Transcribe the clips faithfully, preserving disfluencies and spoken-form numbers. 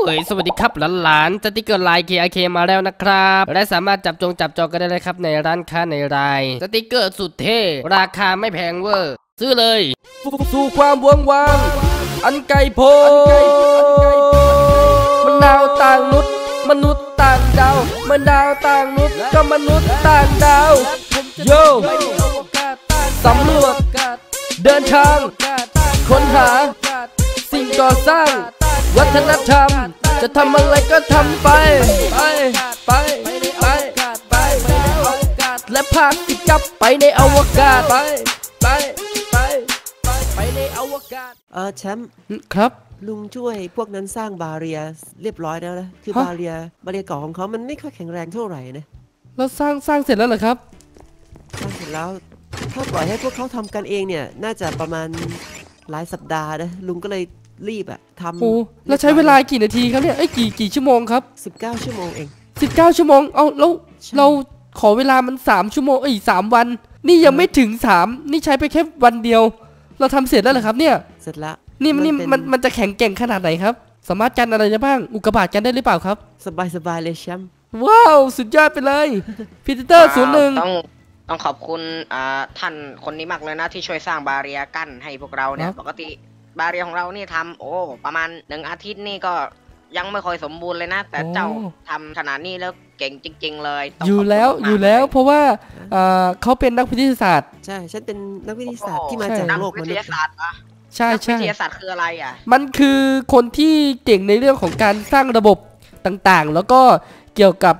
ยสวัสดีครับหลานๆสติกเกอร์ไลน์ เค อาร์ เค มาแล้วนะครับและสามารถจับจองจับจองกันได้เลยครับในร้านค้าในรายสติกเกอร์สุดเท่ราคาไม่แพงเวอร์ซื้อเลยสู่ความว่างว่างอันไกลโพ้มนาวต่างนุษย์มนุษย์ต่างดาวมนาวต่างนุษย์ก็มนุษย์ต่างดาวโยสำรวจเดินทางค้นหาสิ่งก่อสร้างวัฒนธรรมจะทำอะไรก็ทำไปไปไปไปไปและพาติกับไปในอวกาศไปไปไปไปในอวกาศเออแชมป์ครับลุงช่วยพวกนั้นสร้างบาเรียเรียบร้อยแล้วนะคือบาเรียบาเรียเก่าของเขามันไม่ค่อยแข็งแรงเท่าไหร่นะเราสร้างสร้างเสร็จแล้วเหรอครับสร้างเสร็จแล้วถ้าปล่อยให้พวกเขาทำกันเองเนี่ยน่าจะประมาณหลายสัปดาห์นะลุงก็เลยรีบอะทำโอ้แล้วใช้เวลากี่นาทีครับเนี่ยไอ้กี่กี่ชั่วโมงครับสิบเก้าชั่วโมงเองสิบเก้าชั่วโมงเอาแล้วเราขอเวลามันสามชั่วโมงเอ้ยสามวันนี่ยังไม่ถึงสามนี่ใช้ไปแค่วันเดียวเราทำเสร็จแล้วเหรอครับเนี่ยเสร็จแล้วนี่มันนี่มันมันจะแข็งแกร่งขนาดไหนครับสามารถกันอะไรได้บ้างอุกกาบาตกันได้หรือเปล่าครับสบายสบายเลยแชมป์ว้าวสุดยอดไปเลยพีเตอร์ศูนย์หนึ่งต้องต้องขอบคุณท่านคนนี้มากเลยนะที่ช่วยสร้างบาเรียกั้นให้พวกเราเนี่ยปกติบาเรียของเรานี่ทำโอ้ประมาณหนึ่งอาทิตย์นี่ก็ยังไม่ค่อยสมบูรณ์เลยนะแต่เจ้าทำขนาดนี้แล้วเก่งจริงๆเลยอยู่แล้วอยู่แล้วเพราะว่าเขาเป็นนักวิทยาศาสตร์ใช่ฉันเป็นนักวิทยาศาสตร์ที่มาจากโลกมนุษย์นักวิทยาศาสตร์อะใช่ใช่นักวิทยาศาสตร์คืออะไรอ่ะมันคือคนที่เก่งในเรื่องของการสร้างระบบต่างๆแล้วก็เกี่ยวกับ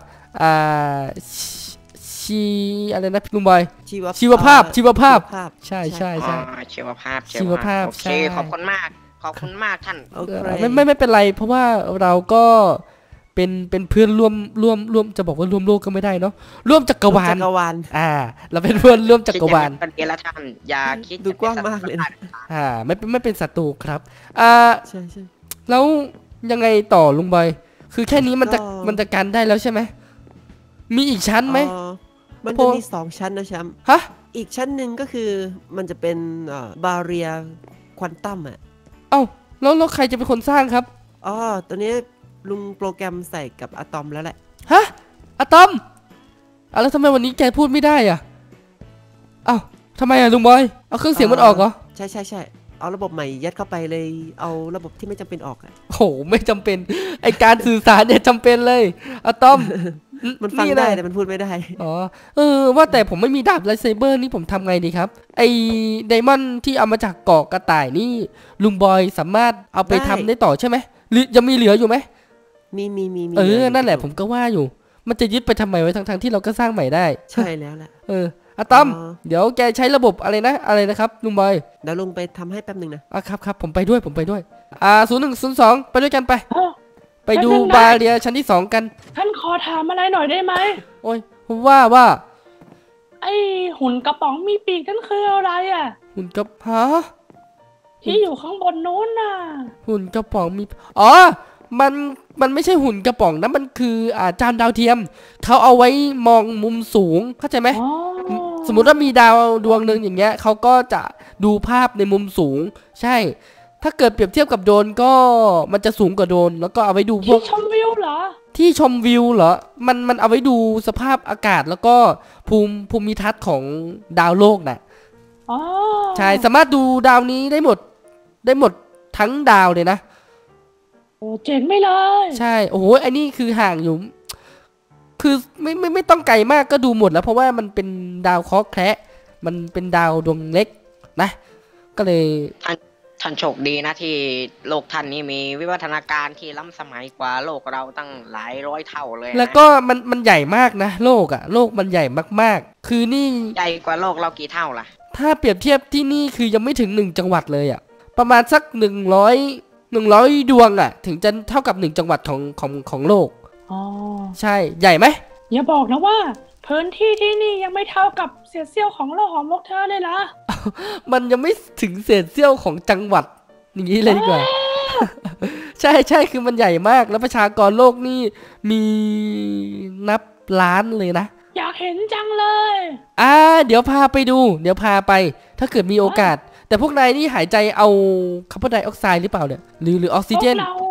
ชีอะไรนะพี่ลุงบอยชีวภาพชีวภาพใช่ใช่ใช่ชีวภาพชีวภาพโอเคขอบคุณมากขอบคุณมากท่านไม่ไม่ไม่เป็นไรเพราะว่าเราก็เป็นเป็นเพื่อนร่วมร่วมร่วมจะบอกว่าร่วมโลกก็ไม่ได้เนาะร่วมจักรวาลจักรวาลอ่าเราเป็นเพื่อนร่วมจักรวาลเป็นเอละท่านอย่าคิดดูกว้างมากเลยอ่าไม่ไม่เป็นศัตรูครับอ่าใช่ใช่แล้วยังไงต่อลุงบอยคือแค่นี้มันจะมันจะกันได้แล้วใช่ไหมมีอีกชั้นไหมมันจะมีสองชั้นนะแชมป์ฮะอีกชั้นหนึ่งก็คือมันจะเป็นบาเรียควอนตัมอ่ะเอ้าแล้วแล้วใครจะเป็นคนสร้างครับอ๋อตัวนี้ลุงโปรแกรมใส่กับอะตอมแล้วแหละฮะอะตอมอ่ะแล้วทำไมวันนี้แกพูดไม่ได้อ่ะเอ้าทำไมอ่ะลุงบอยเอาเครื่องเสียงมันออกเหรอใช่ใช่ใช่เอาระบบใหม่ยัดเข้าไปเลยเอาระบบที่ไม่จำเป็นออกอ่ะโอ้โหไม่จำเป็นไอการสื่อสารเนี่ยจำเป็นเลยอะตอมมันฟังได้แต่มันพูดไม่ได้อ๋อเออว่าแต่ผมไม่มีดาบไลท์เซเบอร์นี่ผมทำไงดีครับไอไดมอนด์ที่เอามาจากเกาะกระต่ายนี่ลุงบอยสามารถเอาไปทำได้ต่อใช่ไหมหรือยังมีเหลืออยู่ไหมมีมีมีเออนั่นแหละผมก็ว่าอยู่มันจะยึดไปทำไมไว้ทั้งๆที่เราก็สร้างใหม่ได้ใช่แล้วแหละเอออะตอมเดี๋ยวแกใช้ระบบอะไรนะอะไรนะครับลุงบอยเดี๋ยวลุงไปทำให้แป๊บนึงนะอ่ะครับครับผมไปด้วยผมไปด้วยอ่าศูนย์หนึ่งศูนย์สองไปด้วยกันไปไปดูบาเรียชั้นที่สองกันท่านขอถามอะไรหน่อยได้ไหมโอ้ยผมว่าว่าไอหุ่นกระป๋องมีปีกนั่นคืออะไรอ่ะหุ่นกระฮะที่อยู่ข้างบนนู้นน่ะหุ่นกระป๋องมีอ๋อมันมันไม่ใช่หุ่นกระป๋องนะมันคืออ่าจานดาวเทียมเขาเอาไว้มองมุมสูงเข้าใจไหมสมมุติว่ามีดาวดวงหนึ่งอย่างเงี้ยเขาก็จะดูภาพในมุมสูงใช่ถ้าเกิดเปรียบเทียบกับโดรนก็มันจะสูงกว่าโดรนแล้วก็เอาไว้ดูพวกที่ชมวิวเหรอที่ชมวิวเหรอมันมันเอาไว้ดูสภาพอากาศแล้วก็ภูมิภูมิทัศน์ของดาวโลกน่ะอ๋อใช่สามารถดูดาวนี้ได้หมดได้หมดทั้งดาวเลยนะโอ้เจ๋งไม่เลยใช่โอ้โหไอ้นี่คือห่างอยู่คือไม่ไม่ไม่ต้องไกลมากก็ดูหมดแล้วเพราะว่ามันเป็นดาวเคราะห์แคระมันเป็นดาวดวงเล็กนะก็เลยท่านโชคดีนะที่โลกท่านนี้มีวิวัฒนาการที่ล้ำสมัยกว่าโลกเราตั้งหลายร้อยเท่าเลยแล้วก็มันมันใหญ่มากนะโลกอะโลกมันใหญ่มากๆคือนี่ใหญ่กว่าโลกเรากี่เท่าล่ะถ้าเปรียบเทียบที่นี่คือยังไม่ถึงหนึ่งจังหวัดเลยอะประมาณสักหนึ่งร้อยหนึ่งร้อยดวงอะถึงจะเท่ากับหนึ่งจังหวัดของของของโลกอ๋อใช่ใหญ่ไหมอย่าบอกนะว่าพื้นที่ที่นี่ยังไม่เท่ากับเศษเสี้ยวของโลกของพวกเธอเลยล่ะมันยังไม่ถึงเศษเสี้ยวของจังหวัดอย่างนี้เลยดีกว่าใช่ใช่คือมันใหญ่มากแล้วประชากรโลกนี่มีนับล้านเลยนะอยากเห็นจังเลยอ่าเดี๋ยวพาไปดูเดี๋ยวพาไปถ้าเกิดมีโอกาสแต่พวกนายนี่หายใจเอาคาร์บอนไดออกไซด์หรือเปล่าเนี่ยหรือหรือออกซิเจนพวกเราพ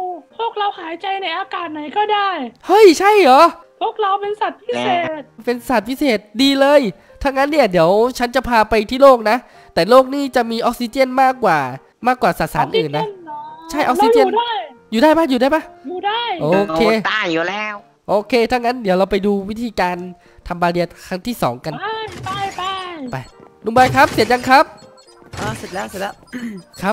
วกเราหายใจในอากาศไหนก็ได้เฮ้ยใช่เหรอพวกเราเป็นสัตว์พิเศษเป็นสัตว์พิเศษดีเลยถ้างั้นเนี่ยเดี๋ยวฉันจะพาไปที่โลกนะแต่โลกนี่จะมีออกซิเจนมากกว่ามากกว่าสสารอื่นนะใช่ออกซิเจนอยู่ได้ปะอยู่ได้ปะอยู่ได้โอเคได้อยู่แล้วโอเคถ้างั้นเดี๋ยวเราไปดูวิธีการทำบาเรียครั้งที่สองกันไปไปไปไปลุงบอยครับเสร็จยังครับอ่าเสร็จแล้วเสร็จแล้วครับ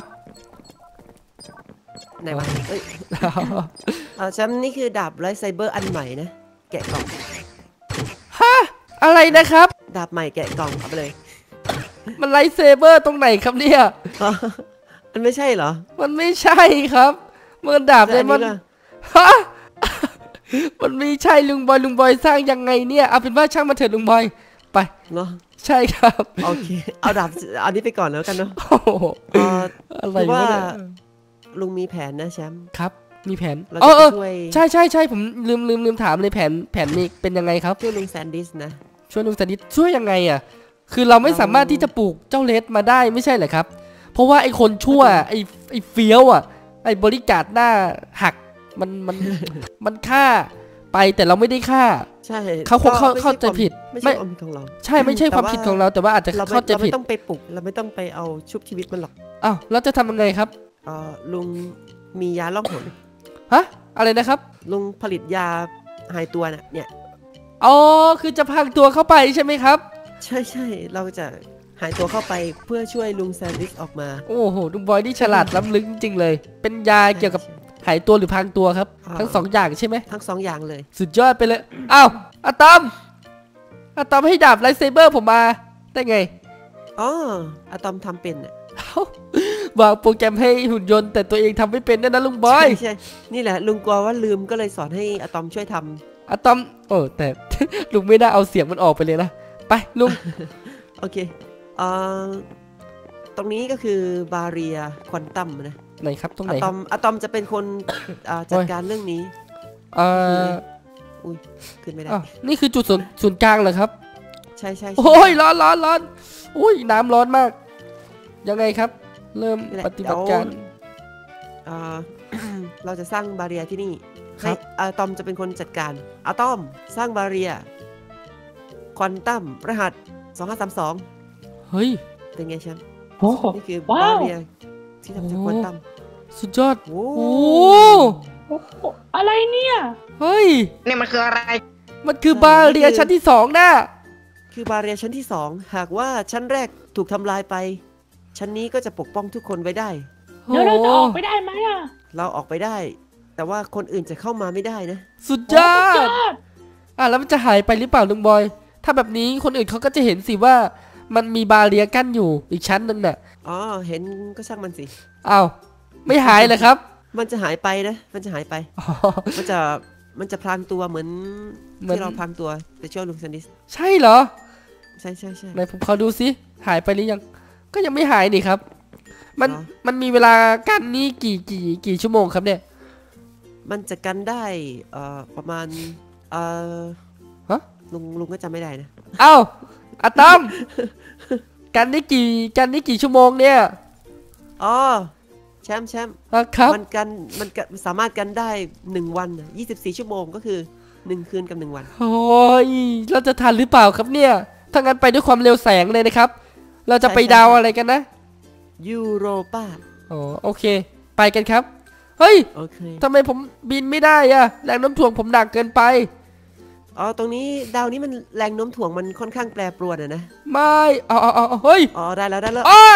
ไหนวะเอ้ยอ่าแชมป์นี่คือดาบไลท์ไซเบอร์อันใหม่นะแกะกล่องฮะอะไรนะครับดาบใหม่แกะกล่องเอาไปเลยมันไลท์เซเบอร์ตรงไหนครับเนี่ยอ๋อมันไม่ใช่เหรอมันไม่ใช่ครับมันดาบเลยมันแล้วอันนี้ล่ะฮะ มันไม่ใช่ลุงบอยลุงบอยสร้างยังไงเนี่ยเอาเป็นว่าช่างมาเถิดลุงบอยไปเนาะใช่ครับโอเคเอาดาบอันนี้ไปก่อนแล้วกันเนาะโอ้โหเอ่ออะไรคือวะว่าเนี่ยลุงมีแผนนะแชมป์ครับมีแผนเราเอจะอเออไปช่วยใช่ใช่ใช่ผมลืมลืมลืมถามเลยแผนแผนนี้เป็นยังไงครับช่วยลุงแซนดิสนะช่วยลุงสนิทช่วยยังไงอ่ะคือเราไม่เราสามารถที่จะปลูกเจ้าเลสมาได้ไม่ใช่เหรอครับ เพราะว่าไอ้คนชั่วไอ้ไอ้เฟี้ยวอ่ะไอ้บริการหน้าหักมันมัน มันฆ่าไปแต่เราไม่ได้ฆ่าใช่เขาคงเข้าก็ไม่เข้าใจช่ความผิดไม่ใช่ความผิดของเราใช่ไม่ใช่ความผิดของเราแต่ว่าอาจจะเราไม่เข้าใจเราผิไม่ดต้องไปปลุกเราไม่ต้องไปเอาชุบชีวิตมันหรอกอ้าวเราจะทำยังไงครับเอ่อลุงมียาล่องหนฮะอะไรนะครับลุงผลิตยาหายตัวน่ะเนี่ยอ๋อคือจะพังตัวเข้าไปใช่ไหมครับใช่ใช่เราจะหายตัวเข้าไปเพื่อช่วยลุงแซนดิสออกมาโอ้โหลุงบอยนี่ฉลาดล้ำลึกจริงๆเลย เป็นยาเกี่ยวกับใช่หายตัวหรือพังตัวครับอ่าทั้งสองอย่างใช่ไหมทั้งสองอย่างเลยสุดยอดไปเลยอ้าวอะตอมอะตอมให้ดาบไลท์เซเบอร์ผมมาได้ไงอ๋ออะตอมทำเป็นน่ะเอ้าวางโปรแกรมให้หุ่นยนต์แต่ตัวเองทำไม่เป็นด้วยนะลุงบอยใช่ใช่นี่แหละลุงกลัวว่าลืมก็เลยสอนให้อะตอมช่วยทำอะตอมโอ้แต่ ลุงไม่น่าเอาเสียงมันออกไปเลยนะไปลุงโอเคเอ่อตรงนี้ก็คือบาเรียควอนตัมนะไหนครับตรงไหอะนตคอรับมอะตอมจะเป็นคนอ่าจัดการเรื่องนี้เอ่ออุ้ยขึ้นไม่ได้อ้าวนี่คือจุดศูนย์ศูนย์กลางเหรอครับใช่ใช่ใช่โอ้ยร้อนร้อนร้อนอุ้ยน้ำร้อนมาก ยังไงครับ เริ่มนี่แหละปฏิบัติการเดี๋ยว อ่า เราจะสร้างบาเรียที่นี่ครัให้บอะตอมจะเป็นคนจัดการอะตอมสร้างบาเรียควอนตัมรหัสสองห้าสามสองเฮ้ยเป็นไงแชมป์โอ้โหนี่คือว้าบาว เรียที่ทำจากโอ้ควอนตัมสุดยอดโอ้โอ้โอ้โหอะไรเนี่ยเฮ้ยนี่มันคืออะไรมันคือบาเรียชั้นที่สองนะคือบาเรียชั้นที่สองหากว่าชั้นแรกถูกทำลายไป ชั้นนี้ก็จะปกป้องทุกคนไว้ได้เดี๋ยวเราจะออกไปได้ไหมอ่ะเราออกไปได้ แต่ว่าคนอื่นจะเข้ามาไม่ได้นะสุดยอโอ้ดสุดยอดอ่ะแล้วมันจะหายไปหรือเปล่าลุงบอย ถ้าแบบนี้คนอื่นเขาก็จะเห็นสิว่า มันมีบาเรียกั้นอยู่อีกชั้นหนึ่งน่ะอ๋อเห็นก็ช่างมันสิอ้าวไม่หายเลยครับมันจะหายไปนะ มันจะหายไปอ๋อมันจะมันจะพลางตัวเหมือนเหมือนที่เราพลางตัวแต่ช่วยลุงแซนดิสใช่เหรอใช่ใช่ใช่ไหนผมขอดูสิหายไปหรือยัง ก็ยังไม่หายนี่ครับ มันเหรอมันมีเวลากั้นนี่กี่กี่กี่ชั่วโมงครับเนี่ยมันจะกันได้เอ่อประมาณเอ่อฮะลุงลุงก็จำไม่ได้นะเอ้าอะตอม กันได้กี่กันได้กี่ชั่วโมงเนี่ยอ๋อแชมป์แชมป์อ่ะครับมันกันมันกันสามารถกันได้หนึ่งวันน่ะยี่สิบสี่ชั่วโมงก็คือหนึ่งคืนกับหนึ่งวันโอ้ยเราจะทันหรือเปล่าครับเนี่ยถ้างั้นไปด้วยความเร็วแสงเลยนะครับ เราจะไปดาวอะไรกันนะยูโรปาอ๋อโอเค ไปกันครับ เฮ้ยโอเคทำไมผมบินไม่ได้อะแรงโน้มถ่วงผมหนักเกินไปอ๋อตรงนี้ดาวนี้มันแรงโน้มถ่วงมันค่อนข้างแปรปรวนอะนะไม่เอาเอาเอาเฮ้ยอ๋อได้แล้วได้แล้วอ้า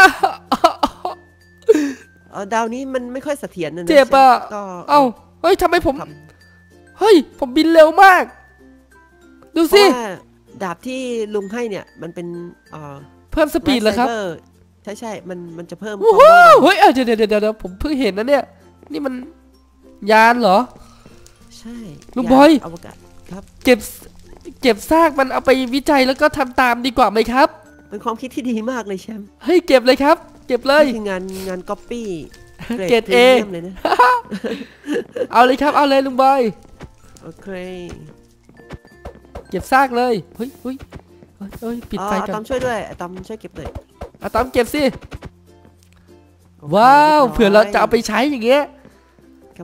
อ๋อดาวนี้มันไม่ค่อยเสถียรนะนะเจ็บอะก็เอ้าเฮ้ยทำไมผมทเฮ้ยผมบินเร็วมาก ดูำเพสิราะว่าดาบที่ลุงให้เนี่ยมันเป็นเอ่อเพิ่มสปีดเหรอครับ Lightsaber ใช่ใช่มันมันจะเพิ่มคโอ้วามโหว่องไวเฮ้ยเอ้าเดี๋ยวเดี๋ยวเดี๋ยวเดี๋ยวผมเพิ่งเห็นนะเนี่ย นี่มันยานเหรอใช่ลุงยานบอยอวกาศครับเก็บเก็บซากมันเอาไปวิจัยแล้วก็ทำตามดีกว่าไหมครับเป็นความคิดที่ดีมากเลยแชมป์เฮ้ยเก็บเลยครับ เก็บเลยนี่คืองานงานก๊อปปี้เกรด A เลยนะเอาเลยครับเอาเลยลุงบอยโอเคเก็บซากเลยเฮ้ยเฮ้ยเฮ้ยเฮ้ยปิดไฟอ๋อกัตอน มช่วยด้วยอะตอมช่วยเก็บหน่อยอะตอมเก็บสิโอเคว้าวรียบร้ยเผื่อเราจะเอาไปใช้อย่างเงี้ยครับผม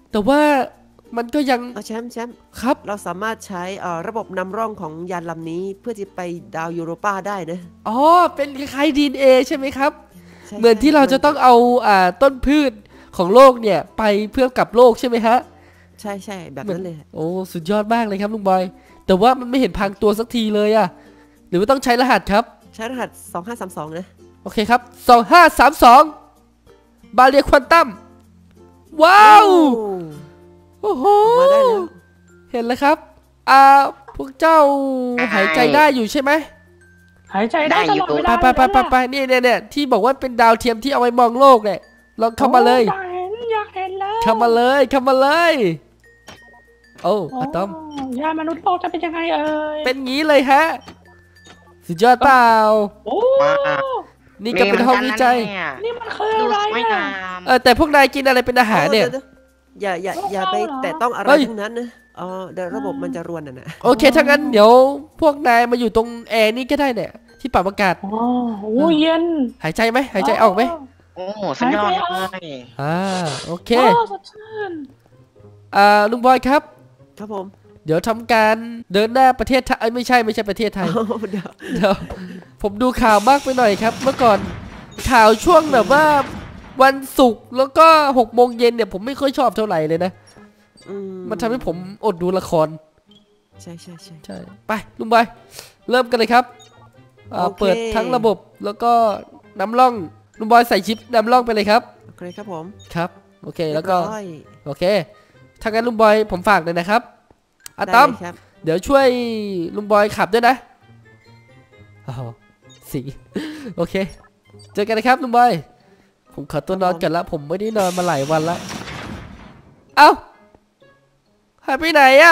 แต่ว่ามันก็ยังเอาแชมป์แชมป์ครับเราสามารถใช้เอ่อระบบนำร่องของยานลำนี้เพื่อที่ไปดาวยูโรปาได้นะอ๋อเป็นคล้ายๆ ดี เอ็น เอ ใช่ไหมครับใช่เหมือนที่เราจะต้องเอาอ่าต้นพืชของโลกเนี่ยไปเพื่อกับโลกใช่ไหมฮะใช่ใช่แบบนั้นเลยโอ้สุดยอดมากเลยครับลุงบอยแต่ว่ามันไม่เห็นพังตัวสักทีเลยอะหรือว่าต้องใช้รหัสครับใช้รหัสสองห้าสามสองนะโอเคครับสองห้าสามสองบาเรียควอนตัมว้าวโอ้โหมาได้แล้วเห็นแล้วครับอ่าพวกเจ้าหายใจได้อยู่ใช่ไหมหายใจได้ตลอดเวไปลาไปไปไปไปนี่เนี่ยเนี่ยที่บอกว่าเป็นดาวเทียมที่เอาไว้มองโลกเนี่ยลองเข้ามาเลยอยากเห็นอยากเห็นแล้วเข้ามาเลยเข้ามาเลยโอ้โอ้อะตอมยานมนุษย์โลกจะเป็นยังไงเอ่ยเป็นงี้เลยฮะสุดยอดเปล่าโอ้นี่ก็เป็นห้องวิจัยนี่มันคือดูอะไรสวยอะงามเออแต่พวกนายกินอะไรเป็นอาหารเนี่ยดี๋วๆอย่าอย่าอย่าไปเอาเหรอแตะต้องอะไรเฮ้ยทั้งนั้นนะอ๋อเดี๋ยวระบบมันจะรวนน่ะนะโอเคถ้างั้นเดี๋ยวพวกนายมาอยู่ตรงแอร์นี่ก็ได้เนี่ยที่ปรับอากาศโอ้โหเย็นหายใจไหมหายใจออกไหมโอ้สุดยอดเลยอ่าโอเคโอ้สดชื่นอ่าลุงบอยครับครับผมเดี๋ยวทำการเดินหน้าประเทศไทยเอ้ยไม่ใช่ไม่ใช่ประเทศไทยเอาเดี๋ยวเดี๋ยวผมดูข่าวมากไปหน่อยครับ เมื่อก่อนข่าวช่วงแบบว่าวันศุกร์แล้วก็หกโมงเย็นเนี่ยผมไม่ค่อยชอบเท่าไหร่เลยนะอืมันทำให้ผมอดดูละครใช่ใช่ใช่ใช่ไปลุงบอยเริ่มกันเลยครับอ่าโอเคเปิดทั้งระบบแล้วก็นำร่องลุงบอยใส่ชิปนำร่องไปเลยครับโอเคครับผมครับโอเคแล้วก็เรียบร้อยโอเคถ้างั้นลุงบอยผมฝากเลยนะครับอะได้ตอมเลยครับเดี๋ยวช่วยลุงบอยขับด้วยนะอ๋อสีโอเคเจอกันนะครับลุงบอยผมขอตัวนอนกันละผมไม่ได้นอนมาหลายวันละเอ้าหายไปไหนอะ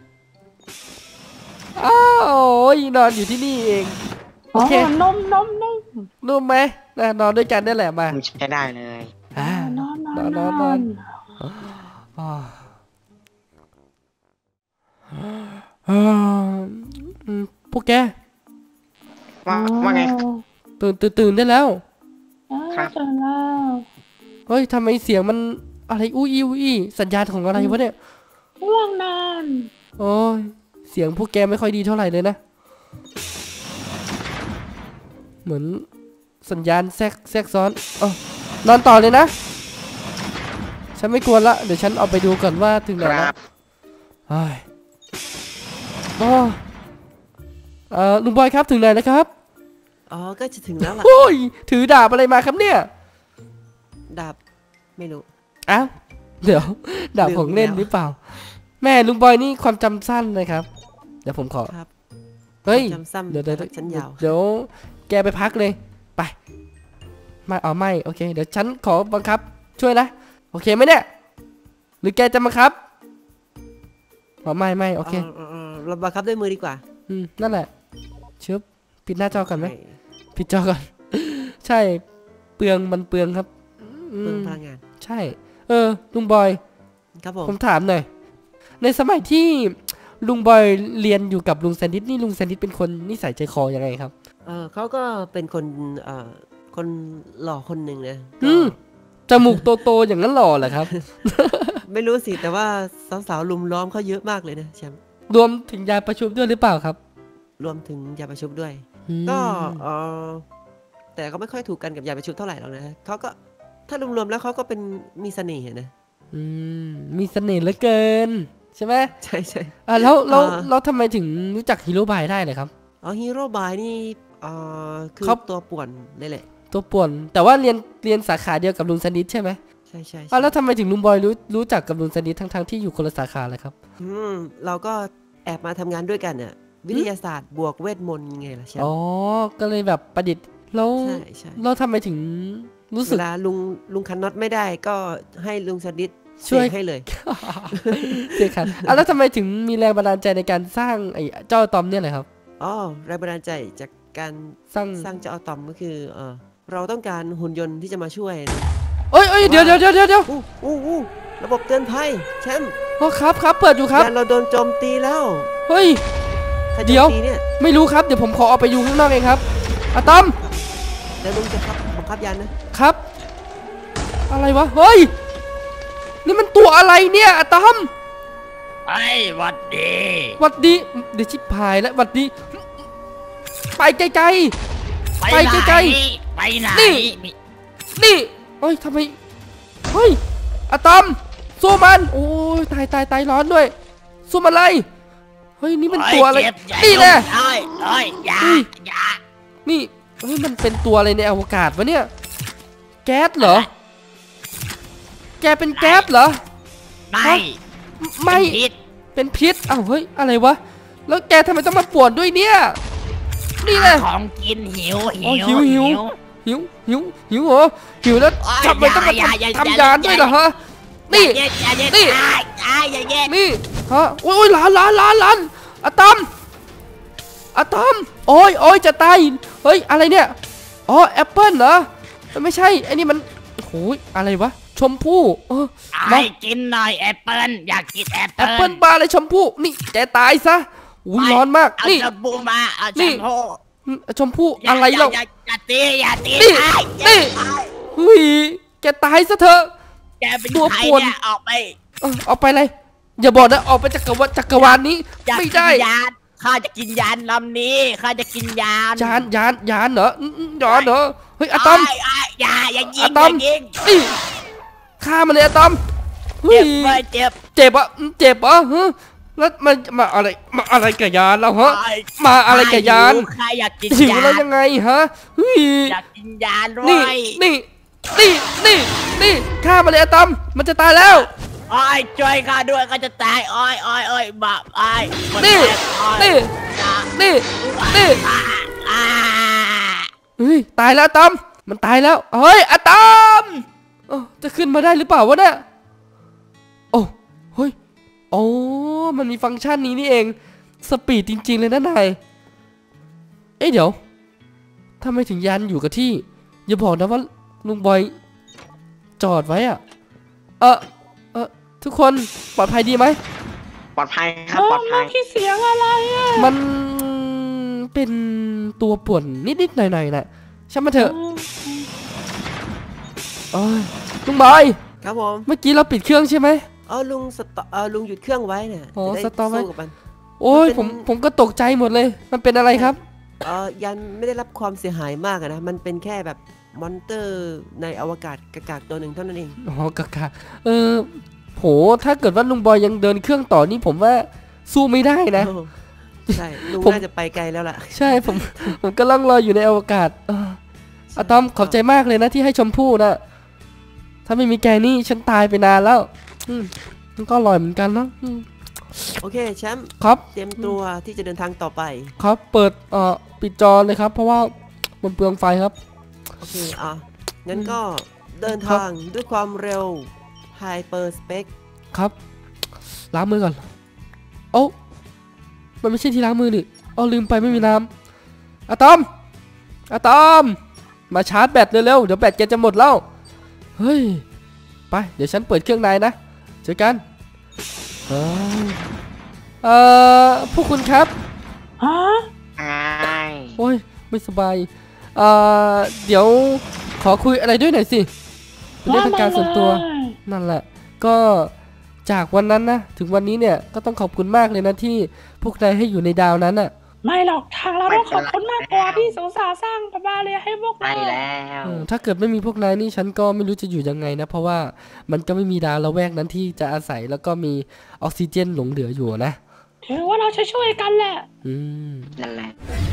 อ้าวนอนอยู่ที่นี่เองโออ๋อเคนมนมนมนุ่มไหมนะนอนด้วยกันได้แหละมาใช้ได้เลยอ่านอนนนออนนนนอนนออนนอ่าอ่าอืมพวกแกว่าว่าไงตื่นตื่นตื่นได้แล้วครับเจอแล้วเฮ้ยทำไมเสียงมันอะไรอู้อี้อู้อี้สัญญาณของอะไรวะเนี่ยง่วงนอนโอ้ยเสียงพวกแกไม่ค่อยดีเท่าไหร่เลยนะ เหมือนสัญญาณแทรกแทรกซ้อนเออนอนต่อเลยนะ ฉันไม่กลัวละเดี๋ยวฉันเอาไปดูก่อนว่าถึงไหนคแล้รัวบเฮ้ยโอ้เอ่อลุงบอยครับถึงไหนแล้วครับอ๋อก็จะถึงแล้วล่ะโอ้ยถือดาบอะไรมาครับเนี่ยดาบไม่รู้อ้าวเดี๋ยว ดาบของเล่นลืมแล้วหรือเปล่า แม่ลุงบอยนี่ความจำสั้นนะครับ เดี๋ยวผมขอครับเฮ้ยจำซ้ำเดี๋ยวเดี๋ยวแต่ฉันยาวเดี๋ยวแกไปพักเลย ไปไม่เอาไม่โอเค เดี๋ยวฉันขอบังคับ ช่วยนะ โอเคไหมเนี่ย หรือแกจะบังคับอ๋อไม่ไม่โอเคเออเออเราบังคับด้วยมือดีกว่าอืมนั่นแหละชึบปิดหน้าจอก่อนไหมใช่ปิดจอก่อน ใช่เปลืองมันเปลืองครับอืมเปลืองพลังงานใช่ เออลุงบอยครับผมผมถามหน่อย ในสมัยที่ลุงบอยเรียนอยู่กับลุงแซนดิสนี่ลุงแซนดิสเป็นคนนิสัยใจคอยังไงครับเออเขาก็เป็นคนเอ่อคนหล่อคนหนึ่งนะอืมก็จมูกโตๆอย่างนั้นหล่อเหรอครับไม่รู้สิแต่ว่าสาวๆลุมล้อมเขาเยอะมากเลยนะแชมป์รวมถึงยาประชุมด้วยหรือเปล่าครับรวมถึงยาประชุบด้วยอืมก็เออแต่ก็ไม่ค่อยถูกกันกับยาประชุบเท่าไหร่หรอกนะเขาก็ถ้ารวมๆแล้วเขาก็เป็นมีเสน่ห์นะอืมมีเสน่ห์เหลือเกิน ใช่ไหมใช่ใช่อ่ะแล้วแล้วอ่าแล้วทำไมถึงรู้จักฮีโร่บายได้เลยครับอ๋อฮีโร่บายนี่เออคือครับตัวป่วนเลยแหละตัวป่วน แต่ว่าเรียนเรียนสาขาเดียวกับลุงแซนดิสใช่ไหมใช่ใช่ใช่อ่ะแล้วทำไมถึงลุงบอยรู้รู้จักกับลุงแซนดิสทั้งๆที่อยู่คนละสาขาเลยครับอืมเราก็แอบมาทำงานด้วยกันเนี่ยวิทยาศาสตร์บวกเวทมนต์ไงล่ะแชมอ๋อป์ก็เลยแบบประดิษฐ์แล้วใช่ใช่แล้วทำไมถึงรู้สึเวกลาลุงลุงคันน็อตไม่ได้ก็ให้ลุงสดิษช่วยเสกให้เลยเสียขันอ่ะแล้วทำไมถึงมีแรงบันดาลใจในการสร้างไอ้เจ้าอะตอมเนี่ยเลยครับอ๋อแรงบันดาลใจจากการสร้างสร้างเจ้าอะตอมก็คือเออเราต้องการหุ่นยนต์ที่จะมาช่วยนะเอ้ยเอ้ยเดี๋ยวเดี๋ยวเดี๋ยวเดี๋ยวเดี๋ยวอู้อู้อู้ระบบเตือนภัยแชมป์อ๋อครับครับเปิดอยู่ครับยานเราโดนโจมตีแล้วเฮ้ยถ้าเดี๋โจยวมตีเนี่ยไม่รู้ครับ เดี๋ยวผมขอเอาไปอยู่ข้างนอกเองครับอะตอมเดี๋ยวลุงจะขับบังคับยานนะครับอะไรวะ เฮ้ยนี่มันตัวอะไรเนี่ยอะตอมไอ้หวัดดีหวัดดีเดี๋ยวชิบหายแล้วหวัดดีไปไกลๆไปไกลๆไปไหนนี่ นี่เฮ้ยทำไมเฮ้ยอะตอมสู้มันโอ้ยตายตายตายร้อนด้วยสู้มันเลยเฮ้ยนี่มันตัวอะไรนี่แหละเอ้ยเอ้ยอย่าอย่านี่เฮ้ยมันเป็นตัวอะไรในอวกาศวะเนี่ยแก๊สเหรอแกเป็นแก๊สเหรอไม่ไม่พิษเป็นพิษอ้าวเฮ้ยอะไรวะแล้วแกทำไมต้องมาป่วนด้วยเนี่ยนี่แหละของกินหิวอ๋อหิวหิวหิวหิวหิวหิวเหรอหิวแล้วโอ๊ยทำไมต้องมาอย่าอย่าทำอย่าทำยานด้วยเหรอฮะนี่อย่าเย็นอย่าเย็นนี่อ้ายอ้ายอย่าเย็นนี่ฮะโอ้ยหลานหลานหลานหลานอะตอมอะตอมโอ้ยโอ้ยจะตายเฮ้ยอะไรเนี่ยอ๋อแอปเปิ้ลเหรอไม่ใช่ไอ้นี่มันโอ้ยอะไรวะชมพู่เออไอ้กินหน่อยแอปเปิ้ลอยากกินแอปแอเปิ้ลปเปิ้ลบาร์เลยชมพู่นี่แกตายซะอุ้ยร้อนมากเอานี่แชมพูมาเอาแชนี่มพูชมพู่อะไรเราอย่าอย่าตีอย่าตีนี่อ้ายนี่อ้ายเฮ้ยแกตายซะเถอะแกเป็นตัวใครป่วนเนี่ยออกไปเออเอาไปเลยอย่าบอกนะออกไปจากจักรวาลจักรวาลนี้อยากไม่กิได้นยานข้าจะกินยานลำนี้ข้าจะกินยานยานยานยานเหรออืมอืมยานเหรอเฮ้ยอะตอมอ้ายอ้ายอย่าอย่ายิงอะอตอมย่ายิงนี่ฆ่ามันเลยอะตอมเฮ้เจ็ยบเว้ยเจ็บเจ็บอ่ะอืมเจ็บอ่ะฮะแล้วมันมาอะไรมาอะไรกับยานเราฮะอ้ยมาอะไรกับยานข้าอยากกินหิวยานแล้วยังไงฮะเฮ้ยอยากกินยานด้นี่วยนี่นี่นี่นี่ฆ่ามันเลยอะตอมมันจะตายแล้วอ้อยช่วยข้าด้วยข้าจะตายอ้อยอ้อยอ้อยบาปอ้อยมันี่แตกอ้อยนี่อ่ะนี่นี่อ่ะอ่ะเฮ้ยตายแล้วอะตอมมันตายแล้วเฮ้ยอะตอมเอ้าจะขึ้นมาได้หรือเปล่าวะเนี่ยโอ้เฮ้ยโอ้มันมีฟังก์ชันนี้นี่เองสปีดจริงๆเลยนะนายเอ๊ะเดี๋ยวทำไมถึงยันอยู่กับที่อย่าบอกนะว่าลุงบอยจอดไว้อะเออเออทุกคนปลอดภัยดีไหมปลอดภัยครับเออปลอดภัเมื่อย กี้เสียงอะไรอ่ะมันเป็นตัวป่วนนิดๆหน่อยๆแหละช่างมันเถอะเอ้ยลุงบอยครับผมเมื่อกี้เราปิดเครื่องใช่ไหมเออลุงสต็อปเออลุงหยุดเครื่องไว้เนี่ยอ๋อจะได้สต็อปไว้สู้กับมันโอ้ยมันเป็นผมผมก็ตกใจหมดเลย มันเป็นอะไรครับเออยันไม่ได้รับความเสียหายมากอะนะมันเป็นแค่แบบมอนเตอร์ในอวกาศกากๆตัวหนึ่งเท่านั้นเองอ๋อกะกะเออโหถ้าเกิดว่าลุงบอยยังเดินเครื่องต่อนี่ผมว่าสู้ไม่ได้นะโอ้ใช่ลุงผมน่าจะไปไกลแล้วล่ะใช่ผม ผมก็ล่องลอยอยู่ในอวกาศเอออะตอมขอบใจมากเลยนะที่ให้ชมพู่นะถ้าไม่มีแกนี่ฉันตายไปนานแล้วอืมมันก็อร่อยเหมือนกันเนาะอืมโอเคแชมป์ครับเตรียมตัวที่จะเดินทางต่อไปครับเปิดเอ่อปิดจอเลยครับ เพราะว่ามันเปลืองไฟครับโอเคอ่ะงั้นก็เดินทางด้วยความเร็ว Hyperspace ครับล้างมือก่อนโอ้ามันไม่ใช่ที่ล้างมือนี่อ๋อลืมไปไม่มีน้ำอะตอมอะตอมมาชาร์จแบตเร็วๆเดี๋ยวแบตแกจะหมดแล้วเฮ้ยไปเดี๋ยวฉันเปิดเครื่องในนะเจอกันเอ้ยเอ่อพวกคุณครับฮะใช่โอ้ยไม่สบายเอ่อเดี๋ยวขอคุยอะไรด้วยหน่อยสิเป็นเรื่องทางการส่วนตัวว่ามาเลยนั่นแหละก็จากวันนั้นนะถึงวันนี้เนี่ยก็ต้องขอบคุณมากเลยนะที่พวกนายให้อยู่ในดาวนั้นน่ะไม่หรอกทางเราต้องขอบคุณมากกว่าที่สงสารสร้างบาเรียให้พวกไปเราแล้วเออถ้าเกิดไม่มีพวกนายนี่ฉันก็ไม่รู้จะอยู่ยังไงนะเพราะว่ามันก็ไม่มีดาวละแวกนั้นที่จะอาศัยแล้วก็มีออกซิเจนหลงเหลืออยู่นะถือว่าเราจะช่วยกันแหละอืมนั่นแหละ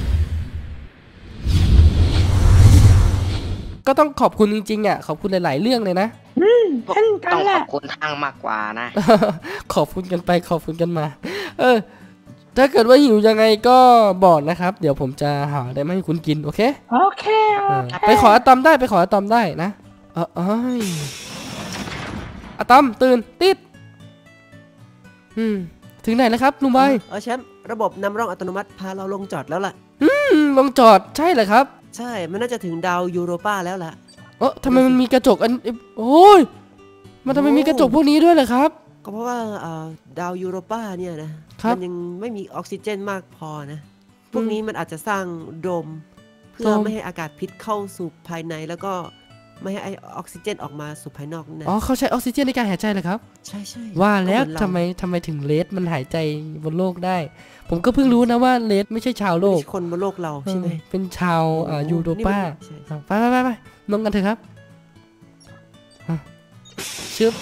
ก็ต้องขอบคุณจริงๆอ่ะขอบคุณหลายๆเรื่องเลยนะอืมเช่นกันต้องแหขอละบคุณทางมากกว่านะขอบคุณกันไปขอบคุณกันมา เออ ถ้าเกิดว่าหิวยังไงก็บอกนะครับ เดี๋ยวผมจะหาอะไรมาให้คุณกินโอเคโอเคเอโออเคไปขออะตอมได้ไปขออะตอมได้นะ เออเอ้ยอะตอมตื่นติดอืมถึงไหนแล้วครับลุงบอยเออแชมป์ระบบนำร่องอัตโนมัติพาเราลงจอดแล้วล่ะอืมลงจอดใช่เหรอครับใช่มันน่าจะถึงดาวยูโรปาแล้วล่ะเออทำไมมันมีกระจกอันโอ้ยมันทำไมมีกระจกพวกนี้ด้วยเหรอครับก็เพราะว่าเอ่อดาวยูโรปาเนี่ยนะครับ มันยังไม่มีออกซิเจนมากพอนะ พวกนี้มันอาจจะสร้างโดม เพื่อโดมไม่ให้อากาศพิษเข้าสู่ภายในแล้วก็ไม่ให้ไอออกซิเจนออกมาสู่ภายนอกนั่นนะอ๋อเขาใช้ออกซิเจนในการหายใจเหรอครับใช่ใช่ว่าแล้วก็เหอนเราทำไมทำไมถึงเลสมันหายใจบนโลกได้ ผมก็เพิ่งรู้นะว่าเลสไม่ใช่ชาวโลไม่กใช่คนบนโลกเราใช่ไหมเออเป็นชาวอ่ายูโรปาใช่ไปไปไปไปลงกันเถอะครับอ่ะชึบ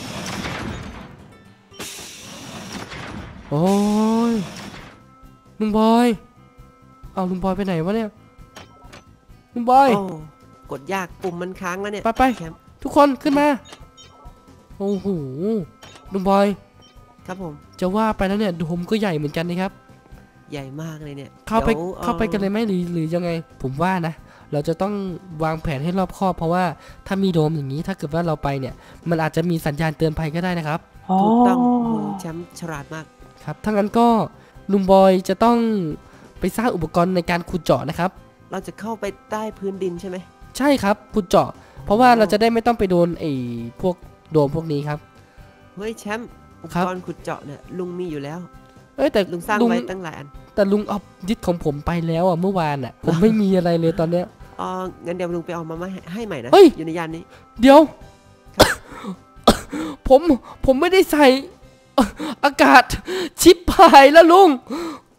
โอ้ยลุงบอยเอาลุงบอยไปไหนวะเนี่ยลุงบอยโอ้กดยากปุ่มมันค้างแล้วเนี่ยไปไปแคมป์ทุกคนขึ้นมาโอ้โหลุงบอยครับผมจะว่าไปแล้วเนี่ยโดมก็ใหญ่เหมือนกันนะครับใหญ่มากเลยเนี่ยเข้าไปดี๋ยวเข้าไปกันเลยไหมหรือหรือยังไง ผมว่านะ เราจะต้องวางแผนให้รอบคอบ เพราะว่าถ้ามีโดมอย่างนี้ถ้าเกิดว่าเราไปเนี่ย มันอาจจะมีสัญญาณเตือนภัยก็ได้นะครับอ๋อถูกต้องโอ้โหแชมป์ฉลาดมากครับถ้างั้นก็ลุงบอยจะต้องไปสร้างอุปกรณ์ในการขุดเจาะนะครับเราจะเข้าไปใต้พื้นดินใช่ไหมใช่ครับขุดเจาะ เพราะว่าเราจะได้ไม่ต้องไปโดนไอ้พวกโดมพวกนี้ครับเฮ้ยแชมป์อุปครับกรณ์ขุดเจาะเนี่ยลุงมีอยู่แล้วเอ้ยแต่ลุงสร้างลุงไว้ตั้งหลายอันแต่ลุงเอายึดของผมไปแล้วอ่ะเมื่อวานอ่ะ ผมไม่มีอะไรเลยตอนเนี้ยอ๋องั้นเดี๋ยวลุงไปเอามาให้ให้ใหม่นะเฮ้ยอยู่ในยานนี้เดี๋ยว ผมผมไม่ได้ใส่ อากาศชิปหายแล้วลุง